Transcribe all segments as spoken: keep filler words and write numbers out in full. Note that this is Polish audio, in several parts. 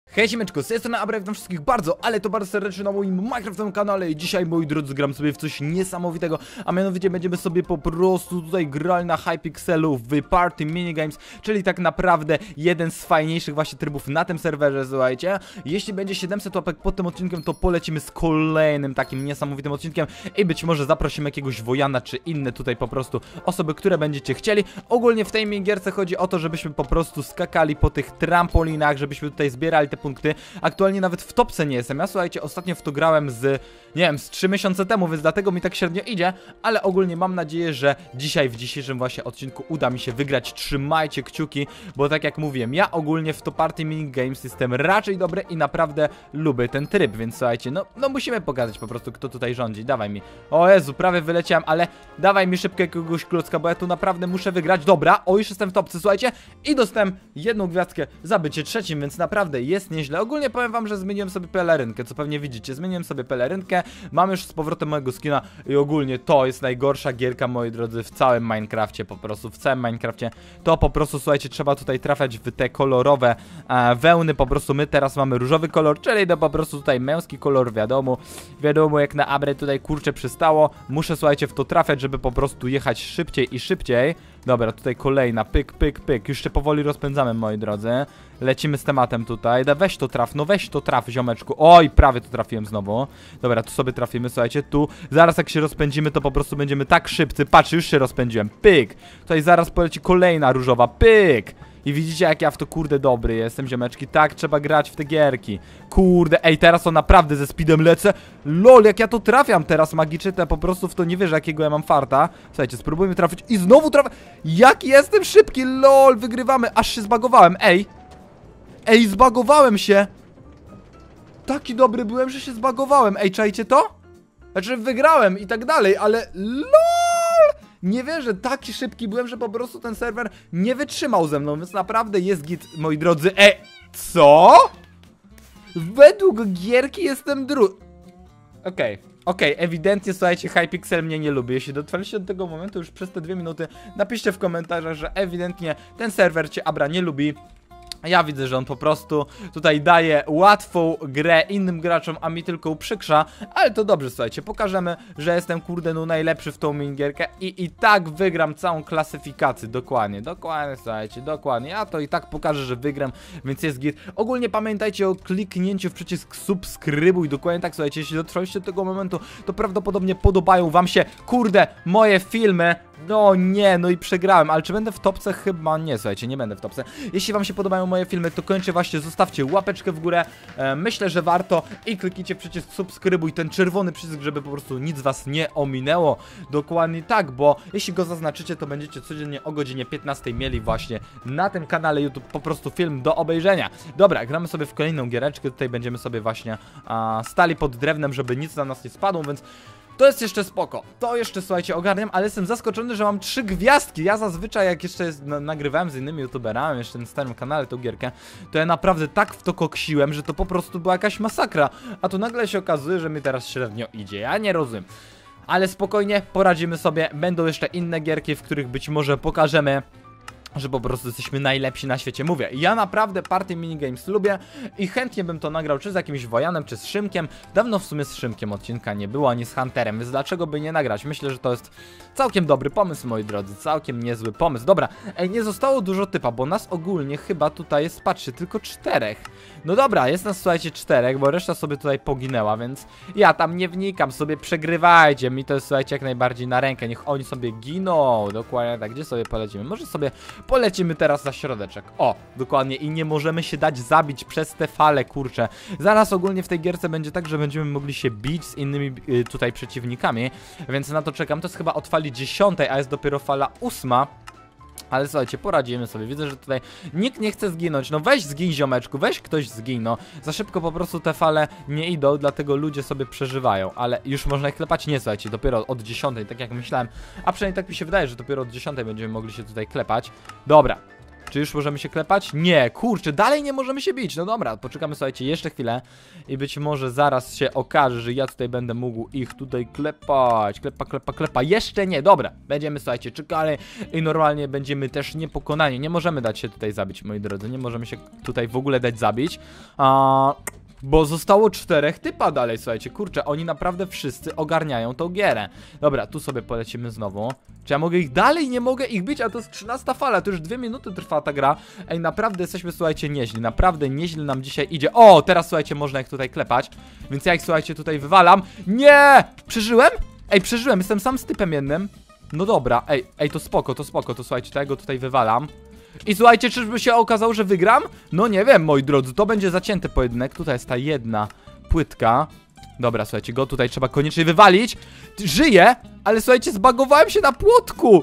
Hej siemeczko, z tej strony Abra, witam wszystkich bardzo, ale to bardzo serdecznie na moim Minecraftowym kanale. I dzisiaj, moi drodzy, gram sobie w coś niesamowitego, a mianowicie będziemy sobie po prostu tutaj grali na Hypixelu w Party Minigames, czyli tak naprawdę jeden z fajniejszych właśnie trybów na tym serwerze, słuchajcie. Jeśli będzie siedemset łapek pod tym odcinkiem, to polecimy z kolejnym takim niesamowitym odcinkiem i być może zaprosimy jakiegoś Wojana, czy inne tutaj po prostu osoby, które będziecie chcieli. Ogólnie w tej minigierce chodzi o to, żebyśmy po prostu skakali po tych trampolinach, żebyśmy tutaj zbierali te punkty. Aktualnie nawet w topce nie jestem. Ja, słuchajcie, ostatnio w to grałem z, nie wiem, z trzy miesiące temu, więc dlatego mi tak średnio idzie, ale ogólnie mam nadzieję, że dzisiaj, w dzisiejszym właśnie odcinku uda mi się wygrać. Trzymajcie kciuki, bo tak jak mówiłem, ja ogólnie w to Party Minigames jestem raczej dobry i naprawdę lubię ten tryb, więc słuchajcie, no, no musimy pokazać po prostu, kto tutaj rządzi. Dawaj mi. O Jezu, prawie wyleciałem, ale dawaj mi szybko jakiegoś klocka, bo ja tu naprawdę muszę wygrać. Dobra, o, już jestem w topce, słuchajcie, i dostałem jedną gwiazdkę za bycie trzecim, więc naprawdę jest nieźle. Ogólnie powiem wam, że zmieniłem sobie pelerynkę, co pewnie widzicie. Zmieniłem sobie pelerynkę, mam już z powrotem mojego skina i ogólnie to jest najgorsza gierka, moi drodzy, w całym Minecrafcie, po prostu, w całym Minecrafcie. To po prostu, słuchajcie, trzeba tutaj trafiać w te kolorowe e, wełny, po prostu my teraz mamy różowy kolor, czyli to po prostu tutaj męski kolor, wiadomo, wiadomo jak na Abrę tutaj kurczę przystało. Muszę, słuchajcie, w to trafiać, żeby po prostu jechać szybciej i szybciej. Dobra, tutaj kolejna, pyk, pyk, pyk, już się powoli rozpędzamy, moi drodzy. Lecimy z tematem tutaj, da weź to traf, no weź to traf, ziomeczku. Oj, prawie to trafiłem znowu. Dobra, tu sobie trafimy, słuchajcie, tu. Zaraz jak się rozpędzimy, to po prostu będziemy tak szybcy. Patrz, już się rozpędziłem, pyk. Tutaj zaraz poleci kolejna różowa, pyk. I widzicie, jak ja w to, kurde, dobry jestem, ziomeczki. Tak trzeba grać w te gierki. Kurde, ej, teraz to naprawdę ze speedem lecę. Lol, jak ja to trafiam teraz magicznie, to po prostu w to nie wierzę, jakiego ja mam farta. Słuchajcie, spróbujmy trafić i znowu trafię. Jak jestem szybki, lol, wygrywamy. Aż się zbagowałem, ej. Ej, zbagowałem się. Taki dobry byłem, że się zbagowałem. Ej, czajcie to? Znaczy, wygrałem i tak dalej, ale lol. Nie wierzę, taki szybki byłem, że po prostu ten serwer nie wytrzymał ze mną, więc naprawdę jest git, moi drodzy. E, co? Według gierki jestem dru... Okej, okay, okej, okay, ewidentnie, słuchajcie, Hypixel mnie nie lubi. Jeśli dotrwaliście do tego momentu już przez te dwie minuty, napiszcie w komentarzach, że ewidentnie ten serwer cię, Abra, nie lubi. Ja widzę, że on po prostu tutaj daje łatwą grę innym graczom, a mi tylko uprzykrza. Ale to dobrze, słuchajcie, pokażemy, że jestem, kurde, no najlepszy w tą minigierkę i i tak wygram całą klasyfikację. Dokładnie, dokładnie, słuchajcie, dokładnie. Ja to i tak pokażę, że wygram, więc jest git. Ogólnie pamiętajcie o kliknięciu w przycisk subskrybuj. Dokładnie tak, słuchajcie, jeśli dotrwaliście do tego momentu, to prawdopodobnie podobają wam się, kurde, moje filmy. No nie, no i przegrałem, ale czy będę w topce? Chyba nie, słuchajcie, nie będę w topce. Jeśli wam się podobają moje filmy, to koniecznie właśnie zostawcie łapeczkę w górę, e, myślę, że warto, i kliknijcie w przycisk subskrybuj, ten czerwony przycisk, żeby po prostu nic was nie ominęło. Dokładnie tak, bo jeśli go zaznaczycie, to będziecie codziennie o godzinie piętnastej mieli właśnie na tym kanale YouTube po prostu film do obejrzenia. Dobra, gramy sobie w kolejną giereczkę, tutaj będziemy sobie właśnie a, stali pod drewnem, żeby nic na nas nie spadło, więc to jest jeszcze spoko, to jeszcze, słuchajcie, ogarniam, ale jestem zaskoczony, że mam trzy gwiazdki. Ja zazwyczaj, jak jeszcze jest, na, nagrywałem z innymi youtuberami, jeszcze na starym kanale tą gierkę, to ja naprawdę tak w to koksiłem, że to po prostu była jakaś masakra. A tu nagle się okazuje, że mi teraz średnio idzie, ja nie rozumiem. Ale spokojnie, poradzimy sobie, będą jeszcze inne gierki, w których być może pokażemy, że po prostu jesteśmy najlepsi na świecie. Mówię, ja naprawdę Party Minigames lubię i chętnie bym to nagrał, czy z jakimś Wojanem, czy z Szymkiem. Dawno w sumie z Szymkiem odcinka nie było, ani z Hunterem, więc dlaczego by nie nagrać? Myślę, że to jest całkiem dobry pomysł, moi drodzy, całkiem niezły pomysł. Dobra, ej, nie zostało dużo typa, bo nas ogólnie chyba tutaj jest, patrzcie, tylko czterech. No dobra, jest nas, słuchajcie, czterech, bo reszta sobie tutaj poginęła, więc ja tam nie wnikam, sobie przegrywajcie, mi to jest, słuchajcie, jak najbardziej na rękę, niech oni sobie giną. Dokładnie tak, gdzie sobie polecimy? Może sobie polecimy teraz za środeczek. O, dokładnie, i nie możemy się dać zabić przez te fale, kurczę. Zaraz ogólnie w tej gierce będzie tak, że będziemy mogli się bić z innymi y, tutaj przeciwnikami, więc na to czekam. To jest chyba od fali dziesiątej, a jest dopiero fala ósma. Ale słuchajcie, poradzimy sobie. Widzę, że tutaj nikt nie chce zginąć. No weź zgin, ziomeczku, weź ktoś zgin, no. Za szybko po prostu te fale nie idą, dlatego ludzie sobie przeżywają. Ale już można ich klepać? Nie, słuchajcie, dopiero od dziesiątej, tak jak myślałem. A przynajmniej tak mi się wydaje, że dopiero od dziesiątej będziemy mogli się tutaj klepać. Dobra. Czy już możemy się klepać? Nie, kurczę, dalej nie możemy się bić. No dobra, poczekamy, słuchajcie, jeszcze chwilę i być może zaraz się okaże, że ja tutaj będę mógł ich tutaj klepać. Klepa, klepa, klepa. Jeszcze nie, dobra. Będziemy, słuchajcie, czekali i normalnie będziemy też niepokonani. Nie możemy dać się tutaj zabić, moi drodzy. Nie możemy się tutaj w ogóle dać zabić. A... Bo zostało czterech typa dalej, słuchajcie, kurczę, oni naprawdę wszyscy ogarniają tą gierę. Dobra, tu sobie polecimy znowu. Czy ja mogę ich dalej? Nie mogę ich bić, a to jest trzynasta fala, to już dwie minuty trwa ta gra. Ej, naprawdę jesteśmy, słuchajcie, nieźli, naprawdę nieźle nam dzisiaj idzie. O, teraz, słuchajcie, można ich tutaj klepać, więc ja ich, słuchajcie, tutaj wywalam. Nie! Przeżyłem? Ej, przeżyłem, jestem sam z typem jednym. No dobra, ej, ej, to spoko, to spoko, to słuchajcie, tego tutaj wywalam. I słuchajcie, czyżby się okazało, że wygram? No nie wiem, moi drodzy, to będzie zacięty pojedynek. Tutaj jest ta jedna płytka. Dobra, słuchajcie, go tutaj trzeba koniecznie wywalić. Żyje, ale słuchajcie, zbagowałem się na płotku.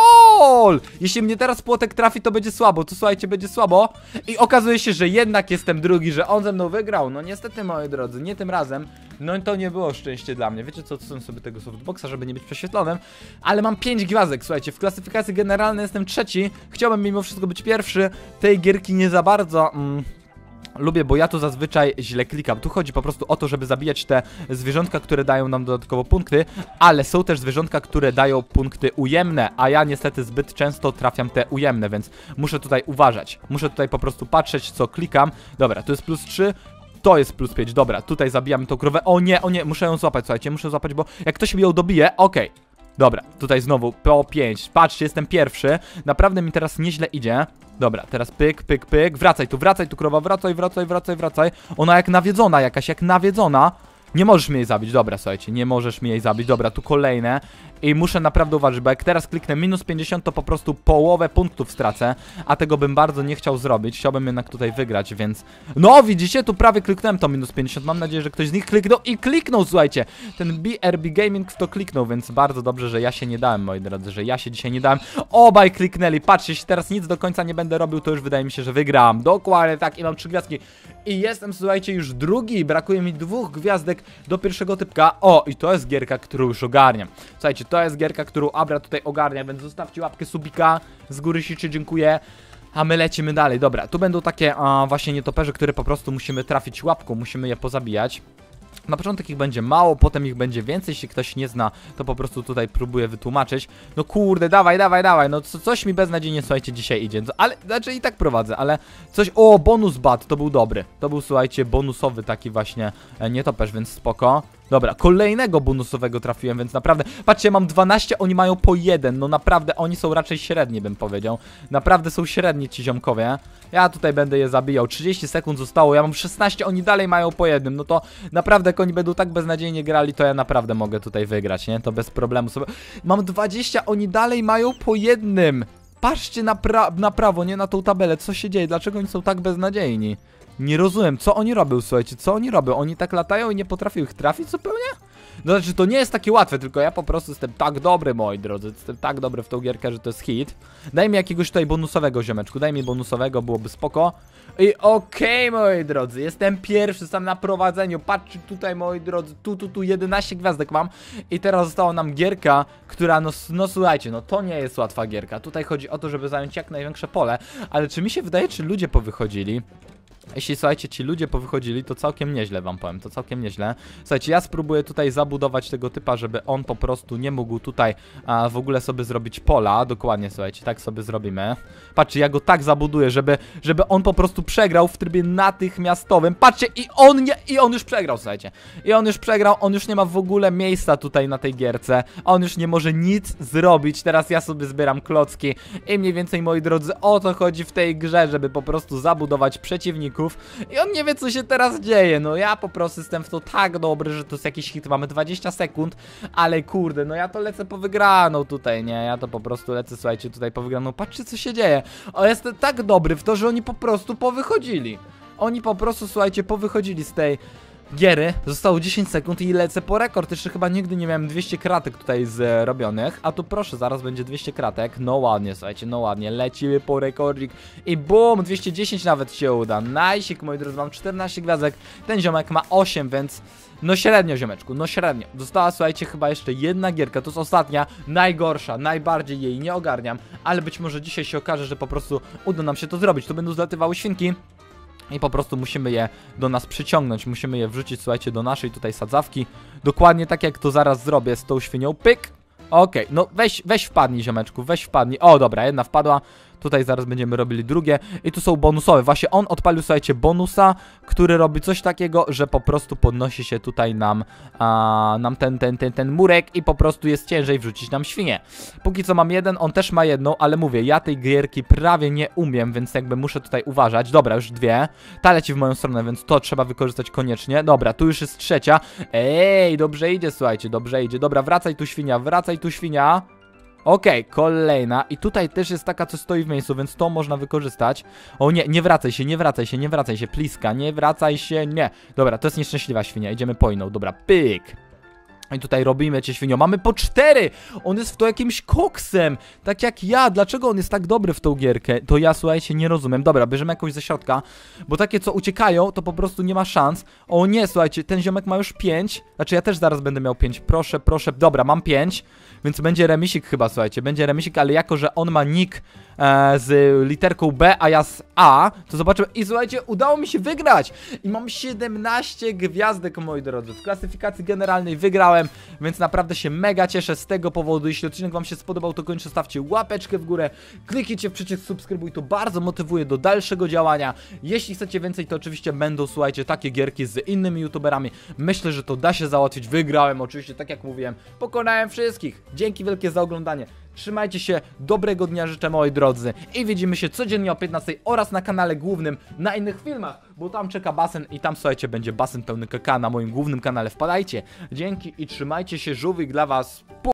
LOL! Jeśli mnie teraz płotek trafi, to będzie słabo. To słuchajcie, będzie słabo. I okazuje się, że jednak jestem drugi, że on ze mną wygrał. No niestety, moi drodzy, nie tym razem. No to nie było szczęście dla mnie. Wiecie co, odsunę sobie tego softboxa, żeby nie być prześwietlonym. Ale mam pięć gwiazdek, słuchajcie, w klasyfikacji generalnej jestem trzeci. Chciałbym mimo wszystko być pierwszy. Tej gierki nie za bardzo... Mm. Lubię, bo ja tu zazwyczaj źle klikam. Tu chodzi po prostu o to, żeby zabijać te zwierzątka, które dają nam dodatkowo punkty, ale są też zwierzątka, które dają punkty ujemne, a ja niestety zbyt często trafiam te ujemne, więc muszę tutaj uważać. Muszę tutaj po prostu patrzeć, co klikam. Dobra, tu jest plus trzy. To jest plus pięć, dobra, tutaj zabijamy tą krowę. O nie, o nie, muszę ją złapać, słuchajcie, muszę złapać, bo jak ktoś mi ją dobije, okej. Okay. Dobra, tutaj znowu po pięć. Patrzcie, jestem pierwszy. Naprawdę mi teraz nieźle idzie. Dobra, teraz pyk, pyk, pyk. Wracaj tu, wracaj tu, krowa, wracaj, wracaj, wracaj, wracaj. Ona jak nawiedzona jakaś, jak nawiedzona. Nie możesz mnie jej zabić, dobra, słuchajcie, nie możesz mnie jej zabić. Dobra, tu kolejne. I muszę naprawdę uważać, bo jak teraz kliknę minus pięćdziesiąt, to po prostu połowę punktów stracę. A tego bym bardzo nie chciał zrobić. Chciałbym jednak tutaj wygrać, więc... No, widzicie, tu prawie kliknąłem to minus pięćdziesiąt. Mam nadzieję, że ktoś z nich kliknął i kliknął, słuchajcie. Ten B R B Gaming w to kliknął, więc bardzo dobrze, że ja się nie dałem, moi drodzy, że ja się dzisiaj nie dałem. Obaj kliknęli, patrzcie, jeśli teraz nic do końca nie będę robił, to już wydaje mi się, że wygram. Dokładnie tak, i mam trzy gwiazdki. I jestem, słuchajcie, już drugi. Brakuje mi dwóch gwiazdek do pierwszego typka. O, i to jest gierka, którą już ogarniam. Słuchajcie, to jest gierka, którą Abra tutaj ogarnia, więc zostawcie łapkę subika. Z góry ślicznie dziękuję. A my lecimy dalej. Dobra, tu będą takie a, właśnie nietoperze, które po prostu musimy trafić łapką. Musimy je pozabijać. Na początek ich będzie mało, potem ich będzie więcej. Jeśli ktoś nie zna, to po prostu tutaj próbuję wytłumaczyć. No kurde, dawaj, dawaj, dawaj. No co, coś mi beznadziejnie, słuchajcie, dzisiaj idzie. Ale, znaczy i tak prowadzę, ale coś... O, bonus bat, to był dobry. To był, słuchajcie, bonusowy taki właśnie e, nietoperz, więc spoko. Dobra, kolejnego bonusowego trafiłem, więc naprawdę... Patrzcie, mam dwanaście, oni mają po jeden. No naprawdę, oni są raczej średni, bym powiedział. Naprawdę są średni ci ziomkowie. Ja tutaj będę je zabijał. trzydzieści sekund zostało, ja mam szesnaście, oni dalej mają po jednym. No to naprawdę, jak oni będą tak beznadziejnie grali, to ja naprawdę mogę tutaj wygrać, nie? To bez problemu sobie... Mam dwadzieścia, oni dalej mają po jednym. Patrzcie na, pra na prawo, nie na tą tabelę. Co się dzieje? Dlaczego oni są tak beznadziejni? Nie rozumiem, co oni robią, słuchajcie, co oni robią? Oni tak latają i nie potrafią ich trafić zupełnie? No znaczy, to nie jest takie łatwe, tylko ja po prostu jestem tak dobry, moi drodzy. Jestem tak dobry w tą gierkę, że to jest hit. Daj mi jakiegoś tutaj bonusowego, ziomeczku. Daj mi bonusowego, byłoby spoko. I okej, okay, moi drodzy, jestem pierwszy sam na prowadzeniu. Patrzcie tutaj, moi drodzy, tu, tu, tu jedenaście gwiazdek mam. I teraz została nam gierka, która, no, no słuchajcie, no to nie jest łatwa gierka. Tutaj chodzi o to, żeby zająć jak największe pole. Ale czy mi się wydaje, czy ludzie powychodzili? Jeśli, słuchajcie, ci ludzie powychodzili, to całkiem nieźle wam powiem, to całkiem nieźle. Słuchajcie, ja spróbuję tutaj zabudować tego typa, żeby on po prostu nie mógł tutaj a, w ogóle sobie zrobić pola. Dokładnie, słuchajcie, tak sobie zrobimy. Patrzcie, ja go tak zabuduję, żeby, żeby on po prostu przegrał w trybie natychmiastowym. Patrzcie, i on nie, i on już przegrał, słuchajcie. I on już przegrał, on już nie ma w ogóle miejsca tutaj na tej gierce. On już nie może nic zrobić. Teraz ja sobie zbieram klocki i mniej więcej, moi drodzy, o to chodzi w tej grze, żeby po prostu zabudować przeciwników. I on nie wie, co się teraz dzieje. No ja po prostu jestem w to tak dobry, że to jest jakiś hit. Mamy dwadzieścia sekund, ale kurde, no ja to lecę po wygraną tutaj, nie? Ja to po prostu lecę, słuchajcie, tutaj po wygraną. Patrzcie, co się dzieje. O, jestem tak dobry w to, że oni po prostu powychodzili. Oni po prostu, słuchajcie, powychodzili z tej... giery, zostało dziesięć sekund i lecę po rekord. Jeszcze chyba nigdy nie miałem dwieście kratek tutaj zrobionych, a tu proszę, zaraz będzie dwieście kratek. No ładnie, słuchajcie, no ładnie, lecimy po rekordzik i bum, dwieście dziesięć nawet się uda. Najsik, moi drodzy, mam czternaście gwiazdek, ten ziomek ma osiem, więc no średnio, ziomeczku, no średnio. Została, słuchajcie, chyba jeszcze jedna gierka, to jest ostatnia, najgorsza, najbardziej jej nie ogarniam, ale być może dzisiaj się okaże, że po prostu uda nam się to zrobić. Tu będą zlatywały świnki i po prostu musimy je do nas przyciągnąć, musimy je wrzucić, słuchajcie, do naszej tutaj sadzawki. Dokładnie tak jak to zaraz zrobię z tą świnią, pyk. Okej, okay, no weź, weź wpadnij, ziomeczku, weź wpadnij. O, dobra, jedna wpadła. Tutaj zaraz będziemy robili drugie. I tu są bonusowe. Właśnie on odpalił, słuchajcie, bonusa, który robi coś takiego, że po prostu podnosi się tutaj nam, a, nam ten, ten, ten, ten murek i po prostu jest ciężej wrzucić nam świnię. Póki co mam jeden, on też ma jedną, ale mówię, ja tej gierki prawie nie umiem, więc jakby muszę tutaj uważać. Dobra, już dwie. Ta leci w moją stronę, więc to trzeba wykorzystać koniecznie. Dobra, tu już jest trzecia. Ej, dobrze idzie, słuchajcie, dobrze idzie. Dobra, wracaj tu świnia, wracaj tu świnia. Okej, okay, kolejna. I tutaj też jest taka, co stoi w miejscu, więc to można wykorzystać. O nie, nie wracaj się, nie wracaj się, nie wracaj się, pliska, nie wracaj się, nie. Dobra, to jest nieszczęśliwa świnia, idziemy po inną, dobra, pyk. I tutaj robimy cię, świnio. Mamy po cztery! On jest w to jakimś koksem. Tak jak ja. Dlaczego on jest tak dobry w tą gierkę? To ja, słuchajcie, nie rozumiem. Dobra, bierzemy jakąś ze środka. Bo takie, co uciekają, to po prostu nie ma szans. O nie, słuchajcie, ten ziomek ma już pięć. Znaczy, ja też zaraz będę miał pięć. Proszę, proszę. Dobra, mam pięć. Więc będzie remisik chyba, słuchajcie. Będzie remisik, ale jako, że on ma nick e, z literką B, a ja z A, to zobaczymy. I słuchajcie, udało mi się wygrać. I mam siedemnaście gwiazdek, moi drodzy. W klasyfikacji generalnej wygrałem. Więc naprawdę się mega cieszę z tego powodu. Jeśli odcinek wam się spodobał, to koniecznie stawcie łapeczkę w górę, kliknijcie w przycisk subskrybuj, to bardzo motywuje do dalszego działania. Jeśli chcecie więcej, to oczywiście będą, słuchajcie, takie gierki z innymi youtuberami. Myślę, że to da się załatwić. Wygrałem oczywiście, tak jak mówiłem, pokonałem wszystkich. Dzięki wielkie za oglądanie. Trzymajcie się, dobrego dnia życzę, moi drodzy. I widzimy się codziennie o piętnastej oraz na kanale głównym, na innych filmach, bo tam czeka basen i tam, słuchajcie, będzie basen pełny kaka na moim głównym kanale. Wpadajcie. Dzięki i trzymajcie się, żółwik dla was.